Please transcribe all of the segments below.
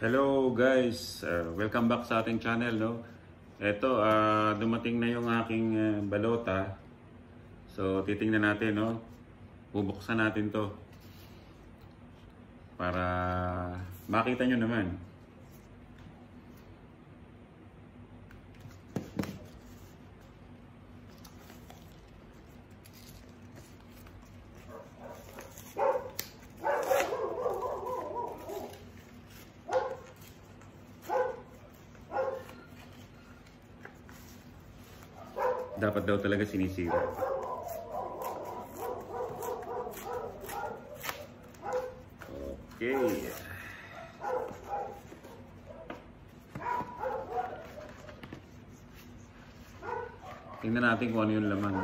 Hello guys, welcome back sa ating channel, no. Ito, dumating na yung aking balota. So titingnan natin, no. Bubuksan natin 'to para makita nyo naman. Dapat daw talaga sinisira. Okay. Tingnan natin kung ano yung laman.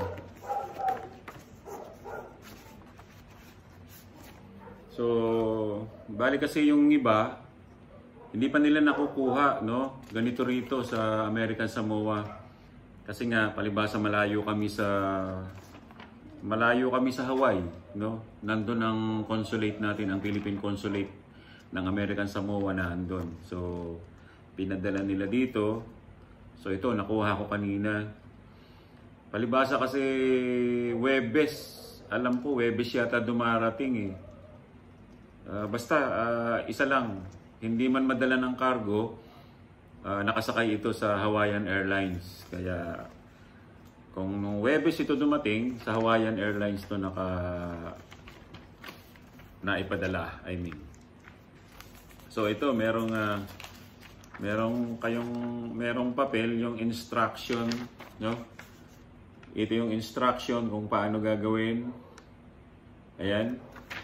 So, bali kasi yung iba, hindi pa nila nakukuha, no? Ganito rito sa American Samoa. Kasi nga palibhasa malayo kami sa Hawaii, no? Nandun ang consulate natin, ang Philippine Consulate ng American Samoa na andun. So pinadala nila dito. So ito nakuha ko kanina. Palibhasa kasi Webes, alam ko Webes yata dumarating eh. Basta isa lang, hindi man madala ng cargo. Nakasakay ito sa Hawaiian Airlines. Kaya kung nung Webes ito dumating, sa Hawaiian Airlines to naipadala, I mean. So ito merong papel, yung instruction, no? Ito yung instruction kung paano gagawin. Ayan.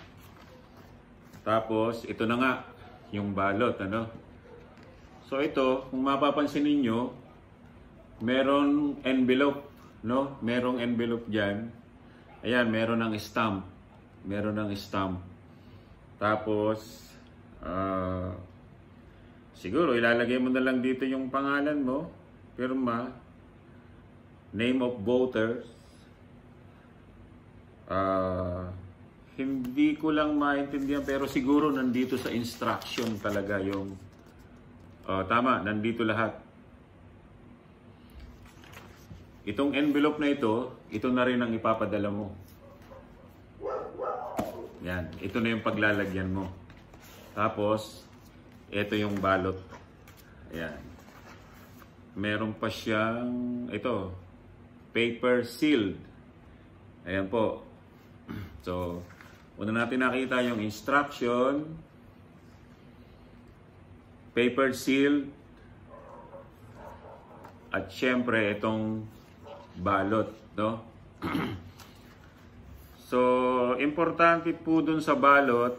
Tapos ito na nga yung balot, ano? So ito, kung mapapansin ninyo, meron envelope, no? Merong envelope diyan. Ayan, meron ng stamp. Meron ng stamp. Tapos siguro ilalagay mo na lang dito yung pangalan mo, pirma, name of voters. Hindi ko lang maintindihan pero siguro nandito sa instruction talaga yung tama, nandito lahat. Itong envelope na ito na rin ang ipapadala mo. Yan, ito na yung paglalagyan mo. Tapos, ito yung balot. Ayan. Meron pa siyang, ito, paper sealed. Ayan po. So, una natin nakita yung instruction, paper seal, at syempre itong balot, no? So, importante po dun sa balot,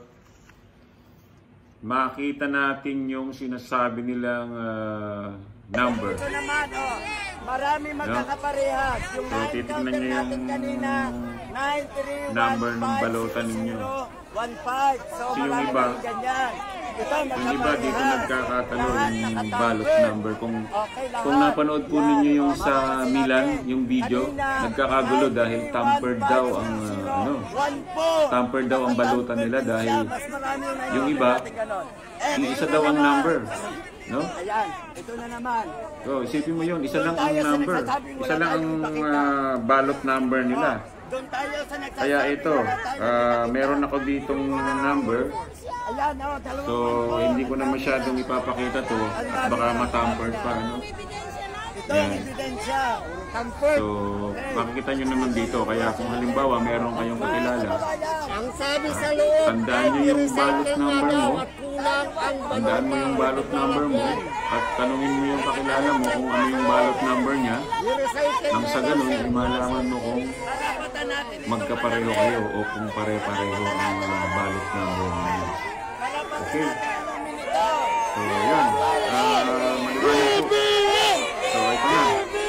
makita natin yung sinasabi nilang number. Ito naman, marami magkakaparehas. Yung so, titignan nyo yung kanina, number ng balotan ninyo. 15. So, yung iba, yung iba dito nagkakatalo yung balot number. Kung napanood po ninyo yung sa Milan, yung video, nagkakagulo dahil tampered daw ang tampered daw ang balutan nila dahil yung iba, yung isa daw ang number, no? Ayan, ito na naman. So, isipin mo yun, isa lang ang number. Isa lang ang balot number nila. Kaya ito, meron ako ditong number. So, hindi ko na masyadong ipapakita to at baka matampered pa, no? Yan. So, makikita nyo naman dito. Kaya kung halimbawa meron kayong kakilala, tandaan nyo yung balot number mo. Tandaan mo yung balot number mo at tanungin mo yung kakilala mo kung ano yung balot number niya. Nang sa ganun, malaman mo kung magkapareho kayo o kung pare-pareho ang balot number niya. Okay. So, yan. Maliwanag po. So, ito na.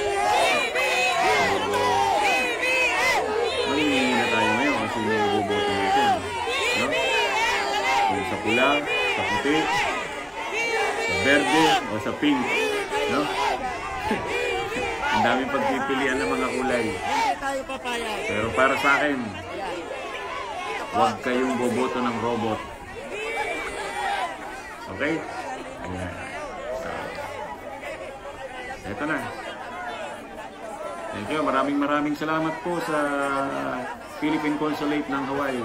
Mangingi na tayo ngayon kasi may buboto natin. No? Kung sa pula, sa puti, sa verde, o sa pink. No? Ang daming pagpipilian ng mga kulay. Pero para sa akin, huwag kayong boboto ng robot. Okay? Ayan. Ito na. Thank you. Maraming salamat po sa Philippine Consulate ng Hawaii.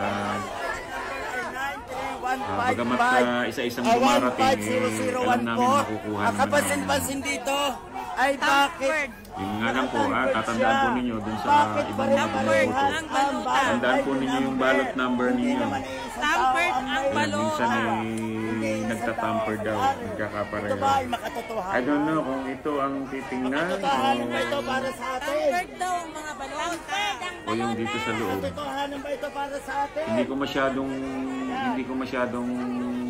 Bagamat isa-isang dumarating, alam namin makukuha naman. Kapansin-pansin dito ay bakit? Yung nga lang po, tatandaan po ninyo dun sa ibang mga binoboto. Tandaan po ninyo yung ballot number ninyo. Tampered ang balota. Minsan ay nagtatamper daw, nagkakapareho. Ito ba ay makatotohanan? I don't know kung ito ang titingnan Katotohanan ba ito para sa atin? Tampered daw ang mga balota. o yung dito sa loob. Katotohanan ba ito para sa atin? Hindi ko masyadong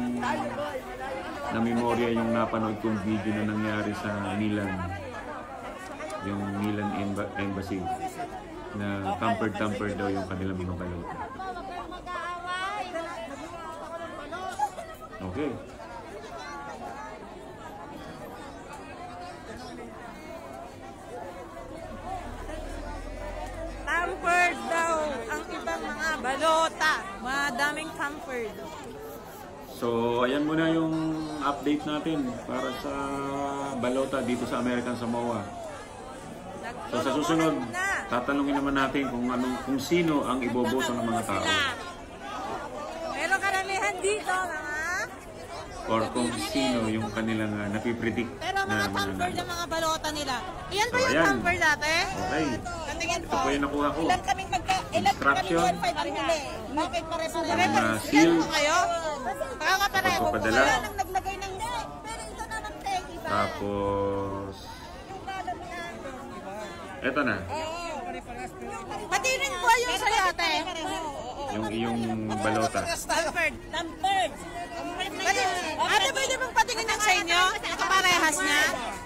na-memorya yung napanood kong video na nangyari sa Milan. Yung Milan Embassy na tampered daw yung kanilang mga balota. Okay. Tampered daw ang ibang mga balota. Madaming tampered. So, ayan muna yung update natin para sa balota dito sa American Samoa. So, sa susunod, tatanungin naman natin kung sino ang iboboto ng mga tao. Pero karamihan dito mga... Or kung sino yung kanilang napipredict Pero na mga tampered mananalo. ang mga balota nila. Iyan ba So, yung ayan. tampered dati? Okay. Kantingin Ito po yung nakuha ko. Ilan kaming Instruction. ang huli? Bakit pareho na Mga seal. kayo? Nakakapareho po Pagpapadala. kayo nang naglagay ng... Pero ito naman take iba. Tapos, eto na. Pati rin po yung sa yate. Yung iyong balota. Tampered. Ate, pwede bang patingin ng sa inyo? Kaparehas niya?